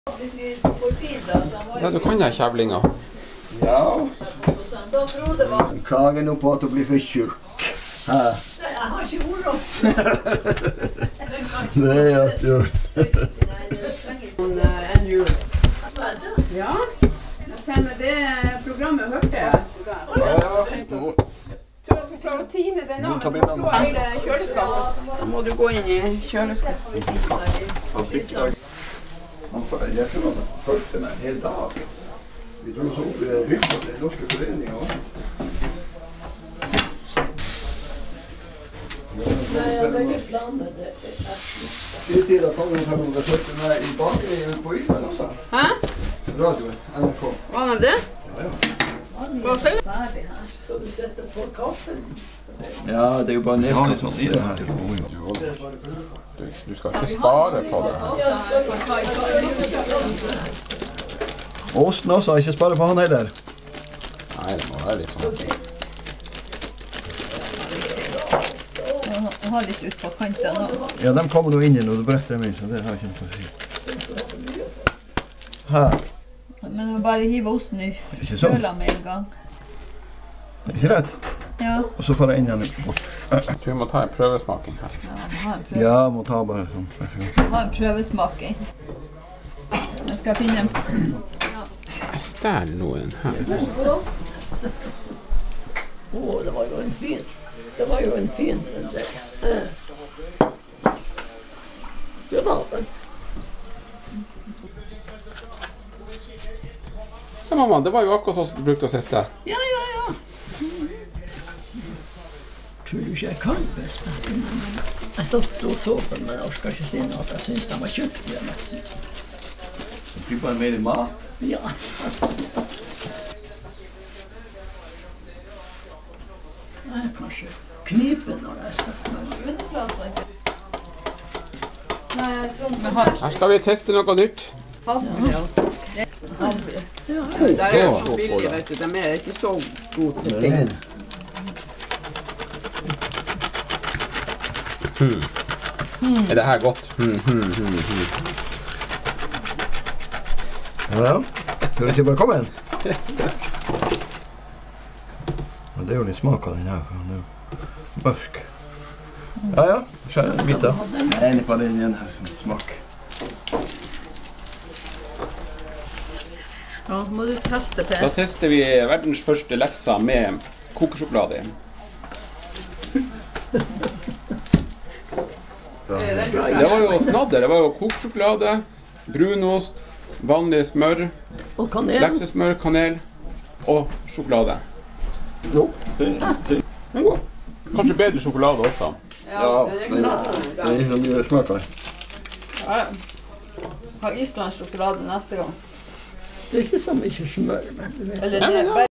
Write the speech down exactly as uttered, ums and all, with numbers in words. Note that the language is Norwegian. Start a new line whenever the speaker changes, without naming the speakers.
Ja, du kan ha kjevlinger.
Ja. Han klager nå på at du blir for tjukk. Hæ?
Jeg har ikke ord.
Nei, at du...
En jul. Ja, jeg kjenner det programmet hørte jeg.
Ja, ja.
Så Tine, det er
Nå
nå.
tar vi med meg.
Hele kjøleskapet. Da må du gå inn i kjøleskapet.
Fabrikkdag. Han følte meg en hel dag. Vi dro så opp i hyggen til den norske foreningen også.
Nei, jeg har ikke planer.
Til tida kan vi ta noen besøkte meg i bakgrunnen på Island også.
Hæ?
Radio, N R K.
Var det det?
Ja, ja.
Hva sier du?
Ferdig her. Skal du sette på kaffen?
Ja, det er jo bare nedskritt i det her.
Du, du skal ikke spare på det her.
Ja, skal du ta i kaffen?
Åsten også, ikke spare på han heller.
Nei, det må være litt sånn.
Jeg har litt ut på kanten nå.
Ja, de kommer nå inn i når du bretter dem inn, så det har jeg ikke noe å si. Her.
Men jeg må bare hive osten i
Ikke sånn.
kjøla med en gang.
Ikke rett?
Ja,
Og så får jeg inn igjen bort.
Jeg tror vi må ta en prøvesmaking her.
ja jeg må ha en, prøve.
Ja, må ta bare sånn.
Jeg må ha en prøvesmaking. Jeg skal finne en...
Jeg stjal noen her.
Å, det var jo en fin. Det var jo en fin. Det var det.
Ja, mamma, det var jo akkurat sånn som du brukte å sitte.
Ja, ja, ja. Tror du ikke jeg kan best med det, men jeg satt og så på den, men jeg orker ikke si noe at jeg synes de var kjøpt.
Det blir bare mer mat.
Ja. Jeg er kanskje knipe når jeg skal meg.
Nei, jeg tror med har
Her skal vi teste noe nytt.
havre og sukker. Havre.
Det er jo så billig, vet du. De er ikke så gode til ting.
Hmm. Er det her godt? Hmm, hmm, hmm, hmm.
Ja, skal du ikke bare komme inn? Ja, det er jo litt smak av den her, for den er jo mørk. Ja, ja, skjær en bit da. Jeg er enig på den igjen her, som smak.
Ja, må du teste,
Da
Per.
tester vi verdens første lefsa med kokesjokolade. Det var jo snadder. Det var jo kokesjokolade, brunost, vanlig smør,
Og kanel.
lefsesmør, kanel og sjokolade.
Jo, det det- den går.
Kanskje bedre sjokolade også.
Ja, det er
det
klart.
er ikke så mye smak av det.
Ja. Ha islandsk sjokolade neste gang.
Det er ikke så mye smør, men du vet.
Eller
Ja, men
det
ja.
er